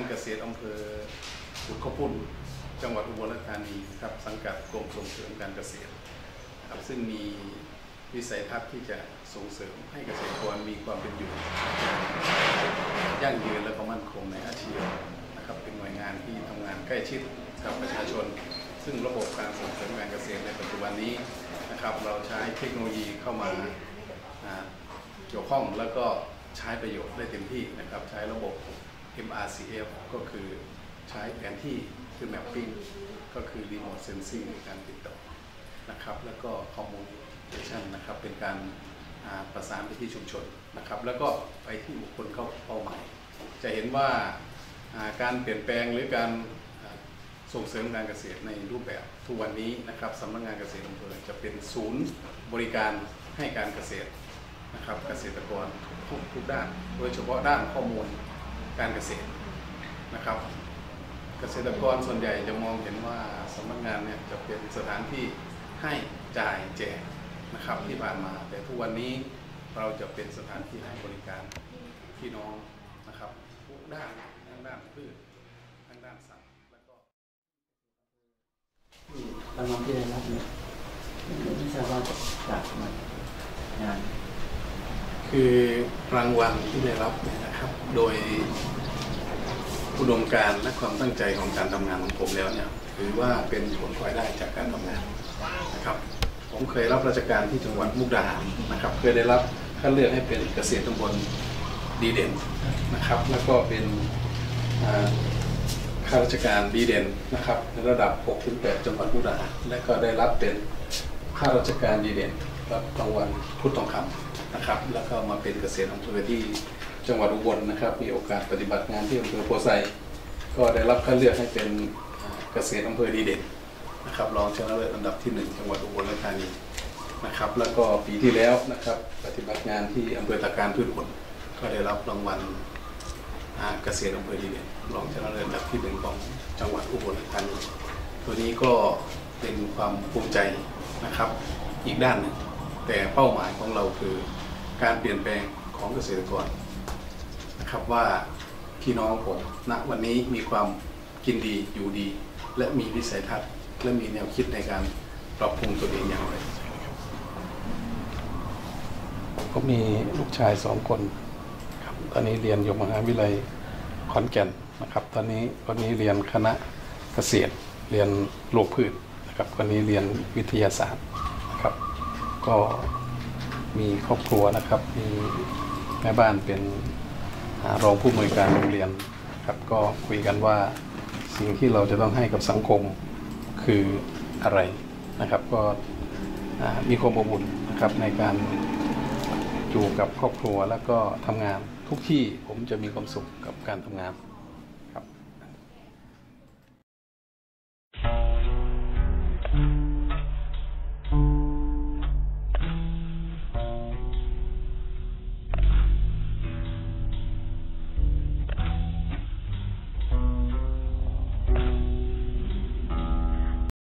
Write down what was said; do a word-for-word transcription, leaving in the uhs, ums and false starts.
เกษตรอำเภอขุนข้าวปุ้นจังหวัดอุบลราชธานีครับสังกัดกรมส่งเสริมการเกษตรครับซึ่งมีวิสัยทัศน์ที่จะส่งเสริมให้เกษตรกรมีความเป็นอยู่ยั่งยืนและก็มั่นคงในอาชีพนะครับเป็นหน่วยงานที่ทำงานใกล้ชิดกับประชาชนซึ่งระบบการส่งเสริมการเกษตรในปัจจุบันนี้นะครับเราใช้เทคโนโลยีเข้ามาเกี่ยวข้องแล้วก็ใช้ประโยชน์ได้เต็มที่นะครับใช้ระบบ เอ็ม อาร์ ซี เอฟ ก็คือใช้แผนที่คือ mapping ก็คือ remote sensing ในการติดต่อนะครับแล้วก็ communication นะครับเป็นการประสานไปที่ชุมชนนะครับแล้วก็ไปที่บุคคลเข้าเป้าหมายจะเห็นว่าการเปลี่ยนแปลงหรือการส่งเสริมการเกษตรในรูปแบบทุกวันนี้นะครับสำนักงานเกษตรอำเภอจะเป็นศูนย์บริการให้การเกษตรนะครับเกษตรกรทุกทุกด้านโดยเฉพาะด้านข้อมูลการเกษตรนะครับเกษตรกรส่วนใหญ่จะมองเห็นว่าสำนักงานเนี่ยจะเป็นสถานที่ให้จ่ายแจกนะครับที่ผ่านมาแต่ทุกวันนี้เราจะเป็นสถานที่ให้บริการพี่น้องนะครับทุกด้านทั้งด้านพืชทั้งด้านสัตว์แล้วก็รางวัลที่ได้รับเนี่ยไม่ทราบว่าจากงานคือรางวัลที่ได้รับเนี่ยนะครับโดยอุดมการณ์และความตั้งใจของการทำงานของผมแล้วเนี่ยถือว่าเป็นผลพลอยได้จากการทำงานนะครับผมเคยรับราชการที่จังหวัดมุกดาหารนะครับเคยได้รับคัดเลือกให้เป็นเกษตรตำบลดีเด่นนะครับแล้วก็เป็นข้าราชการดีเด่นนะครับในระดับ หกถึงแปด จังหวัดมุกดาหารและก็ได้รับเป็นข้าราชการดีเด่นรับรางวัลพุทธทองคำนะครับแล้วก็มาเป็นเกษตรอำเภอที่จังหวัดอุบลนะครับมีโอกาสปฏิบัติงานที่อำเภอโพไซก็ได้รับคัดเลือกให้เป็นเกษตรอำเภอดีเด่นนะครับรองชนะเลิศอันดับที่หนึ่งจังหวัดอุบลราชธานีนะครับแล้วก็ปีที่แล้วนะครับปฏิบัติงานที่อำเภอตะการพืชผลก็ได้รับรางวัลเกษตรอำเภอดีเด่นรองชนะเลิศอันดับที่หนึ่งของจังหวัดอุบลราชธานีตัวนี้ก็เป็นความภูมิใจนะครับอีกด้านหนึ่งแต่เป้าหมายของเราคือการเปลี่ยนแปลงของเกษตรกรนะครับว่าพี่น้องผมณวันนี้มีความกินดีอยู่ดีและมีวิสัยทัศน์และมีแนวคิดในการปรับปรุงตัวเองอย่างไรผมมีลูกชายสองคนครับตอนนี้เรียนอยู่มหาวิทยาลัยขอนแก่นนะครับตอนนี้คนนี้เรียนคณะเกษตรเรียนโลกพืชนะครับคนนี้เรียนวิทยาศาสตร์นะครับก็มีครอบครัวนะครับมีแม่บ้านเป็นรองผู้อำนวยการโรงเรียนครับก็คุยกันว่าสิ่งที่เราจะต้องให้กับสังคมคืออะไรนะครับก็มีความอบอุ่นนะครับในการอยู่กับครอบครัวแล้วก็ทำงานทุกที่ผมจะมีความสุขกับการทำงาน